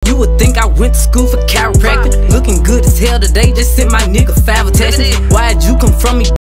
You would think I went to school for chiropractic. Looking good as hell today, just sent my nigga 5 a text. Why'd you come from me?